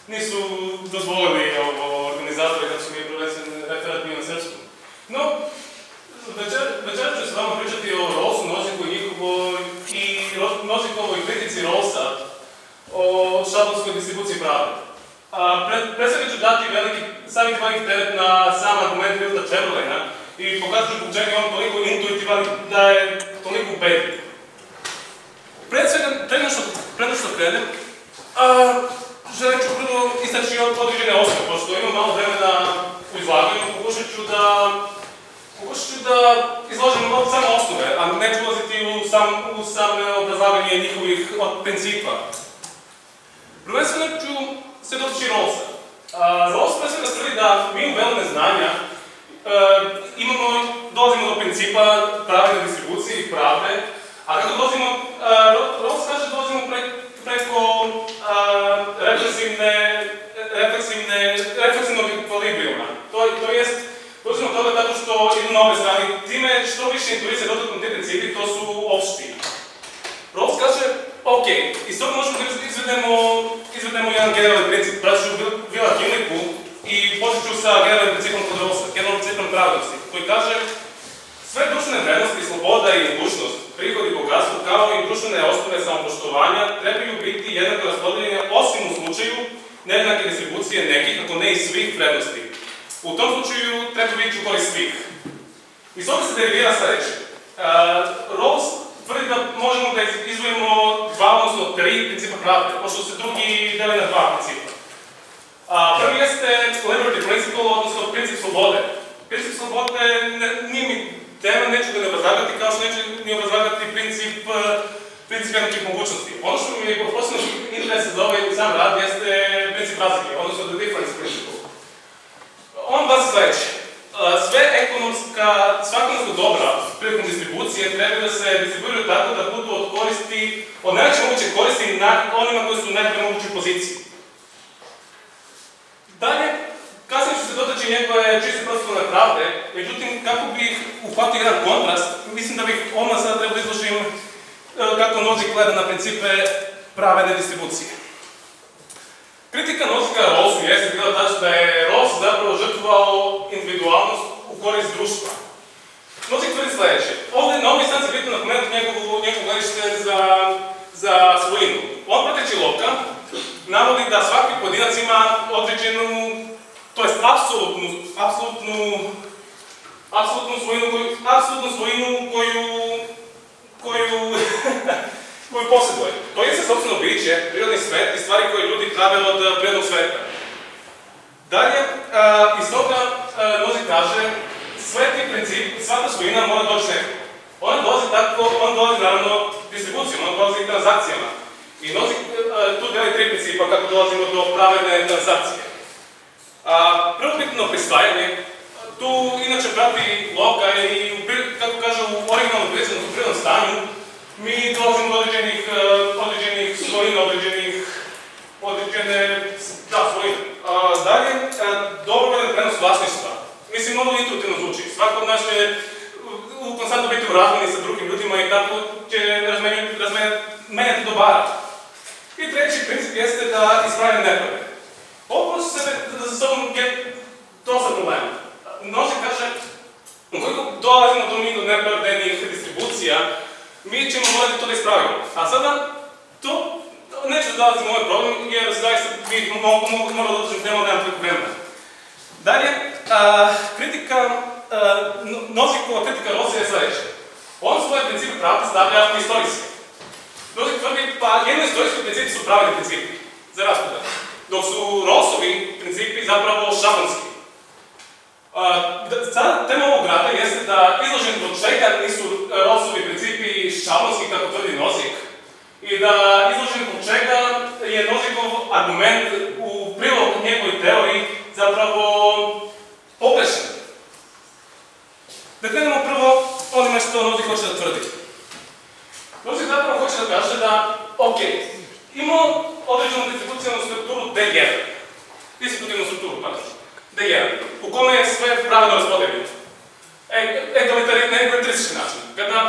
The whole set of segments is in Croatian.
nisu dozvolili organizatore kako su mi provesen referat bio na srpskom. No, večer ću s vama pričati o Rawlsu, Nozikovoj kritici Rawlsa o šablonskoj distribuciji pravde. Pre svega ću dati staviti velik teret na sam argument Milta Chamberlaina i pokazat ću zbog čega je on toliko intuitivan da je toliko ubedljiv. Pre nego što krenem, želim ću prvo istaći određene osnove, pošto imam malo vremena u izlaganju, pokušat ću da izložim samo osnove, a neću ulaziti u same obrazlaganje njihovih principa. Prvenstveno ću se dotići Rawlsa. Rawls pre svega tvrdi da mi u velu neznanja dolazimo do principa pravedne distribucije i pravde, a kako dolazimo, Rawls kaže da dolazimo preko refleksivnog ekvilibrijuma. To jest, dolazimo od toga tako što idu na obe strane. Time što više intuicije dotaknu te principi, to su opšti. Rawls kaže, ok, iz toga možemo da izvedemo jedan generalni princip, pratit ću Vila Kimliku i počet ću sa generalnim principom kod Rawlsa, generalnim principom pravednosti, koji kaže sve društvene vrednosti, sloboda i mogućnost, prihod i bogatstvo, kao i društvene osnove samopoštovanja trebaju biti jednako raspodeljene osim u slučaju nejednake distribucije nekih, ako ne i svih vrednosti. U tom slučaju treba biti u korist svih. Iz toga se derivira sledeće. Rawls tvrdi da možemo da izvojimo odnosno tri principa pravde, pošto se drugi deli na dva principa. Prvi jeste liberty principle, odnosno princip slobode. Princip slobode nije mi tema, neću ga ne obrazlagati, kao što neću ni obrazlagati princip jednakih mogućnosti. Ono što mi je posebno interesa za ovaj sam rad jeste princip razlike, odnosno the difference principle. On glasi sledeće. Sve ekonomska dobra prilikom distribucije trebaju da se distribuiraju tako da budu od najveće moguće koristi onima koji su u najbolje mogućoj poziciji. Dalje, kasnije ću se dotaći njegove čiste proceduralne pravde, međutim, kako bih uhvatio jedan kontrast, mislim da bih odmah sada trebao izložim kako Nozick gleda na principe pravedne distribucije. Kritika Nozicka Rawlsu jeste bila da je Rawls zapravo žrtvovao individualnost u korist društva. Nozick tvrdi sledeće. Ovde na ovoj stanci bitno napomenuti njegovo gledište za svojinu. On prateći Locke navodi da svaki pojedinac ima određenu, to jest apsolutnu svojinu koju posjeduje. To je sopstveno biće, prirodni svet i stvari koje ljudi prave od prirodnog sveta. Dalje, iz toga Nozick kaže, svetni princip, svaka svojina mora doći neko. Ona dolazi naravno distribucijom, ona dolazi transakcijama. I Nozick tu deli tri principa kako dolazimo do pravedne transakcije. Prvobitno prisvajanje, tu inače prati Locke i, kako kaže, u originalnom prirodnom stanju, mi dolazimo do određenih svojina, određene svojine. Dalje, dobrovoljan prenos vlasništva. Mislim, mnogo intuitivno zvuči. Svako od nas će konstantno biti u razmeni sa drugim ljudima i tako će menjati dobara. I treći princip jeste da ispravljam nepravde. Ovo za sobom je dosta problema. Nozick kaže, ukoliko dolazimo do nepravdenih distribucija, mi ćemo morati to da ispravimo. A sada, to neću da dolazim u ovaj problem, jer zaista bih morao da odložim temu da nemam toliko vremena. Dalje, Nozickova kritika Rawlsa je sledeća. On svoje principe pravde stavlja istorijski. Nozick tvrdi, pa jedno istorijski principi su pravedni principi, za raspodel. Dok su Rawlsovi principi zapravo šablonski. Tema ovog rada jeste da izložen do čega nisu Rawlsovi principi šablonski, kako tvrdi Nozick, i da izložen do čega je Nozickov argument u prilog njegovoj teoriji zapravo pogrešan. Da krenemo prvo onime što Nozick hoće da tvrdi. Nozick zapravo hoće da kaže da, ok, imamo određenu distribucijonu strukturu D1, distributivnu strukturu, D1, u kome je sve pravedno raspodeljeno. Na egalitaristički način. Kada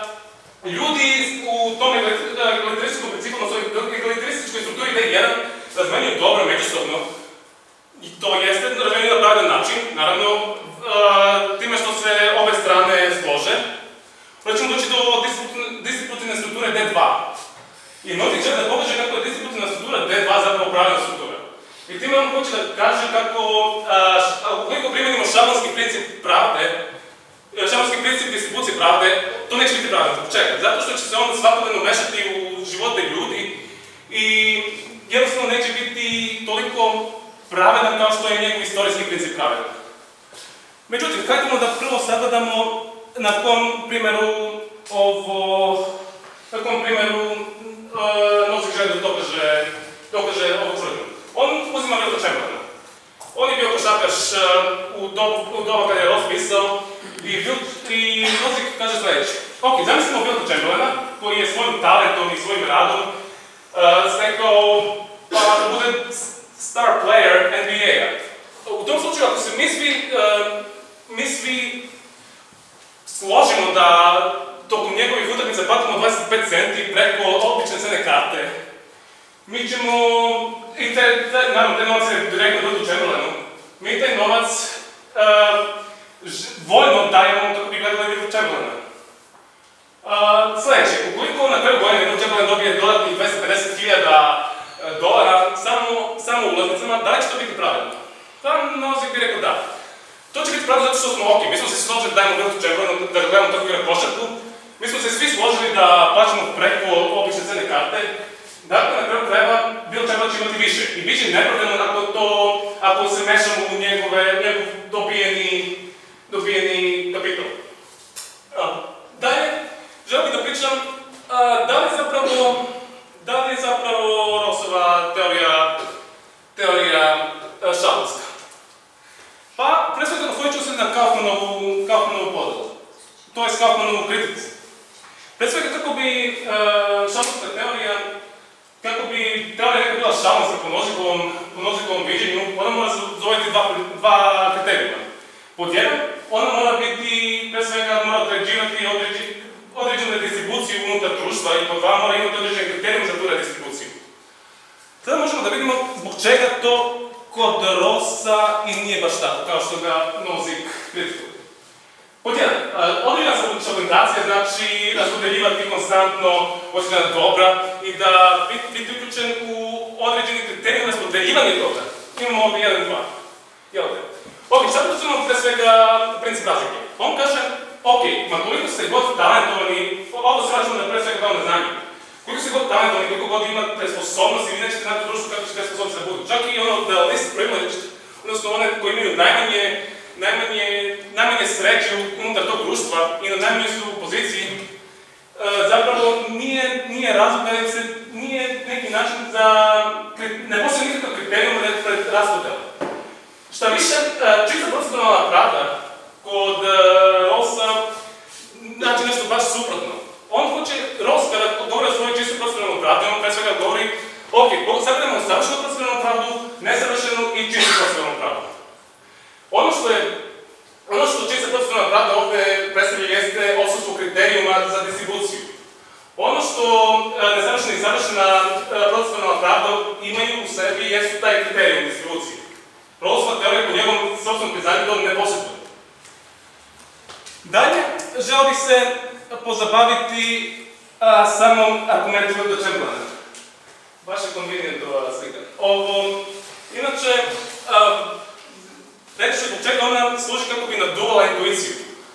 ljudi u tom egalitarističkom principu, na svojoj egalitarističkoj strukturi D1, razmenjuju dobro međusobno, i to jeste razmenjuju na pravilan način, naravno, time što se obe strane slože, onda ćemo doći do distributivne strukture D2. I Nozick želi da pokaže kako je distributivna struktura D2 zapravo pravilna struktura. I time on hoće da kaže kako, ukoliko primjenimo šablonski princip pravde, šablonski princip distribucije pravde, to neće biti pravilno. Zbog čega? Zato što će se on svakodnevno mešati u živote ljudi i jednostavno neće biti toliko pravedan kao što je njegov istorijski princip pravedan. Međutim, hajdemo da prvo sagledamo na kom primjeru Nozick želi da dokaže ovu tvrdnju. On uzima Wilta Chamberlaina. On je bio košarkaš u doba kada je Ross pisao i Nozick kaže sljedeće. Ok, zamislimo Wilta Chamberlaina koji je svojim talentom i svojim radom stekao da bude star player NBA-a. U tom slučaju, ako se mi svi složimo da tokom njegovih utakmica platimo 25 centi preko obične cene karte, mi ćemo, i naravno, taj novac je direktno Wiltu Chamberlainu, mi taj novac voljno dajemo kako bi gledali Wilta Chamberlaina. Sljedeće, ukoliko na kraju godine Wilt Chamberlain dobije dodatnih $250.000 samo ulaznicama, da li će to biti pravedno? Pa Nozick bi rekao da. To će biti pravedno zato što smo ok, mi smo se složili da dajemo Wiltu Chamberlainu da gledamo tako igra košarku, mi smo se svi složili da plaćamo preko obične cene karte, dakle na kraju krajeva Wilt Chamberlain će imati više i bit će nepravedno ako se mešamo u njegov dobijeni kapital. Dalje, želim bih da pričam da li je zapravo Rossova teorija šablonska. Pa, pre svega osvojit ću se na Kaufmanovu podelu, to je Kaufmanovu kritici. Pre svega kako bi šablonska teorija, kako bi teorija neka bila šablonska po Nozickovom viđenju, ona mora zadovoljiti dva kriterijuma. Pod jedan, ona mora biti, pre svega, mora određivati određenu distribuciju unutar društva i pod dva mora imati određene kriterije za tu redistribuciju. Sada možemo da vidimo zbog čega to kod Rossa i nije baš tako, kao što ga Nozick kritikuje. Pod jedan, određena šablonizacija znači raspodeljivati konstantno određena dobra i da biti uključen u određeni kriterij raspodeljivanja dobra. Imamo ovdje 1, 2. Ok, sad uzmemo pre svega princip razlike. On kaže, ok, ma koliko ste god talentovani, ovo se vraćamo da pre svega kao na znanje. Koliko ste god talentovani, koliko god imate sposobnosti, vi nećete naći u društvu kako će te sposobnosti da budu. Čak i ono da least privileged, odnosno one koji imaju najmanje sreće unutar tog društva i na najmanjoj su poziciji, zapravo nije razlog da se nije neki način za... ne postoji nikakav kriterijum pred raspodelom. Šta više, čista proceduralna pravda kod Rossa znači nešto baš suprotno. Ross kada govori o svojoj čistoj proceduralnoj pravdi, on pre svega govori ok, sagledamo savršenu proceduralnu pravdu, nesavršenu i čistu proceduralnu pravdu. Ono što čista proceduralna pravda ovdje predstavlja jeste odsustvo kriterijuma za distribuciju. Ono što nesavršena i savršena proceduralna pravda imaju u sebi jesu taj kriterijum distribucije. Rossova teorija po njegovom sobstvenom priznanju to ne posjeduje. Dalje, želeo bih se pozabaviti samom argumentu Wilta Chamberlaina. Baš je convenient ova slika. Inače, reći ću zbog čega ona služi kako bi naduvala intuiciju.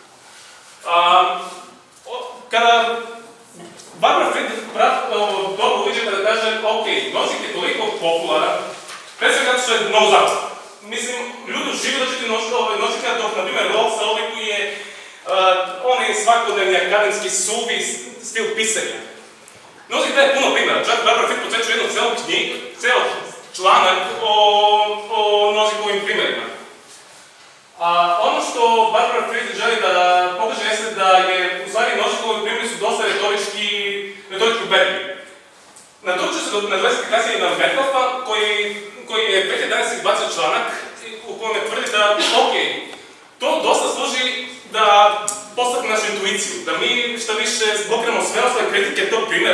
Kada Barbara Fried dobro uviđa kada kaže ok, Nozick je toliko popularan, pre svega što je no-zapad. Mislim, ljudi žive da ćete Nozicka dok, na primjer, Rossa odlikuje onaj svakodnevni akademski suvi stil pisanja. Nozick daje puno primjera, čak Barbara Fried posvećuje jednu ceo članak o Nozickovim primjerima. Ono što Barbara Fried želi da pokaže jeste da je, u stvari, Nozickovi primjeri su dosta retorički uberljivi. Natočio se na 20. kasnije na Metcalfa, koji je 2011 izbacio članak u kojem je tvrdi da, ok, to dosta služi da postavimo našu intuiciju, da mi šta više zblokiramo sve ostale kritike tog primjera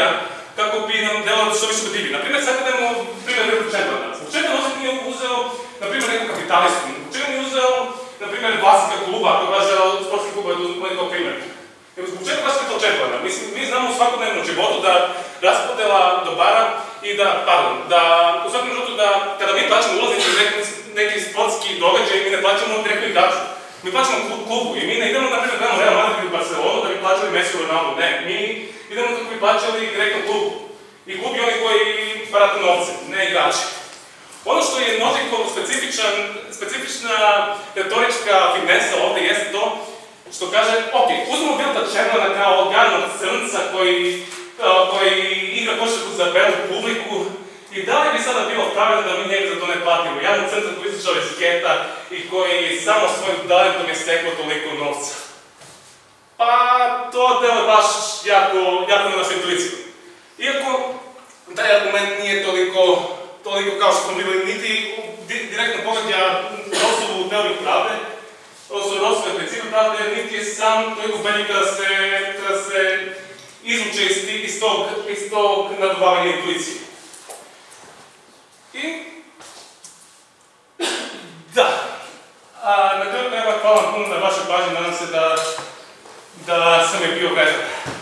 kako bi nam delalo što više motivi. Naprimjer, sad idemo primjer nekog Chamberlaina. Zbog čega Nozick nije uzeo, naprimjer, nekog kapitalistu? Zbog čega nije uzeo, naprimjer, vlasnika kluba, ako kaže sportski klub, je to primjer. Zbog čega baš to Chamberlaina? Mislim, mi znamo u svakodnevnom životu da raspodela dobara i da u svakom životu da kada mi plaćamo ulaznice u neki sportski događaj, mi ne plaćamo direktno igraču. Mi plaćamo klubu i mi ne idemo, naprimjer, gledamo Real Madrid ili Barcelonu da bi plaćali Messi u Ronaldo. Ne, mi idemo kako bi plaćali direktno klubu. I klub je oni koji barata novce, ne igrači. Ono što je Nozickov specifična retorička finesa ovdje jeste to što kaže, ok, uzmemo Wilta Chamberlaina kao ganog crnca koji igra košarku za belu publiku i da li bi sada bilo pravilno da mi njega za to ne platimo? Jedan crnca koji izašao iz geta i koji samo svojim talentom je stekao toliko novca. Pa to delo baš jako na našu intuiciju. Iako taj argument nije toliko kao što smo bili, niti direktno pogađa Rawlsovu teoriju pravde, odnosno Rawlsove principe pravde, niti je sam toliko ubedljiv kada se izvuče iz tog nadobavanja intuicije. I da, na kraju krajeva hvala vam puno na vašoj pažnji, nadam se da sam je bio vredan.